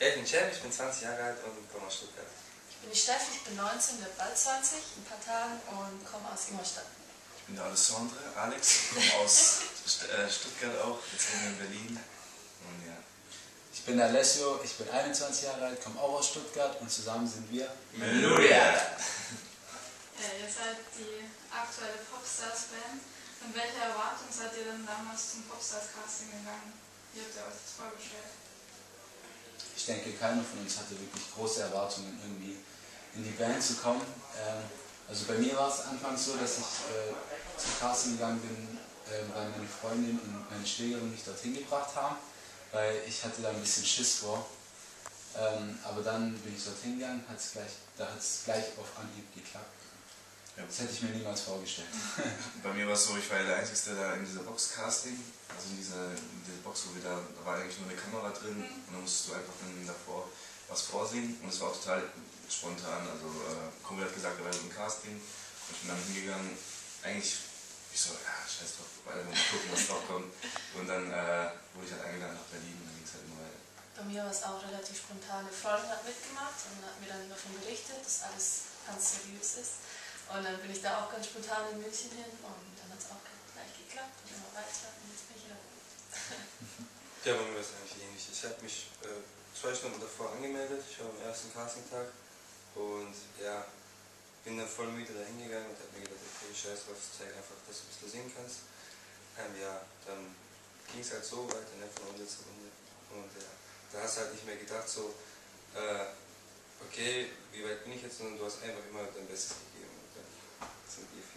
Ja, ich bin Cem, ich bin 20 Jahre alt und komme aus Stuttgart. Ich bin die Steffi, ich bin 19, werde bald 20 in ein paar Tagen und komme aus Ingolstadt. Ich bin der Alessandre, Alex, komme aus Stuttgart auch, jetzt wohne in Berlin. Und ja. Ich bin Alessio, ich bin 21 Jahre alt, komme auch aus Stuttgart und zusammen sind wir Melodia. Ja, ihr seid die aktuelle Popstars-Band. Mit welcher Erwartung seid ihr denn damals zum Popstars-Casting gegangen? Wie habt ihr euch das vorgestellt? Ich denke, keiner von uns hatte wirklich große Erwartungen, irgendwie in die Band zu kommen. Also bei mir war es anfangs so, dass ich zum Casting gegangen bin, weil meine Freundin und meine Schwägerin mich dorthin gebracht haben, weil ich hatte da ein bisschen Schiss vor. Aber dann bin ich dorthin gegangen, da hat es gleich auf Anhieb geklappt. Ja. Das hätte ich mir niemals vorgestellt. Bei mir war es so, ich war ja der Einzige da in dieser Box-Casting, also in dieser Box, wo da war eigentlich nur eine Kamera drin und dann musstest du einfach dann davor was vorsingen und es war auch total spontan, also Kumpel hat gesagt, er wäre so ein Casting und ich bin dann hingegangen, eigentlich, ich so, ja, scheiß drauf, weiter mal gucken, was drauf kommt und dann wurde ich halt eingeladen nach Berlin und dann ging es halt immer weiter. Bei mir war es auch relativ spontan. Eine Freundin hat mitgemacht und hat mir dann davon berichtet, dass alles ganz seriös ist. Und dann bin ich da auch ganz spontan in München hin und dann hat es auch gleich geklappt und immer weiter und jetzt bin ich hier. Ja, bei mir war es eigentlich ähnlich. Ich habe mich 2 Stunden davor angemeldet, ich war am ersten Castingtag und ja, bin dann voll müde da hingegangen und habe mir gedacht, okay, scheiß drauf, zeig einfach, dass du ein bisschen singen kannst. Ja, dann ging es halt so weiter, ne, von Runde zu Runde und ja, da hast du halt nicht mehr gedacht so, okay, wie weit bin ich jetzt, sondern du hast einfach immer dein Bestes gegeben und dann sind die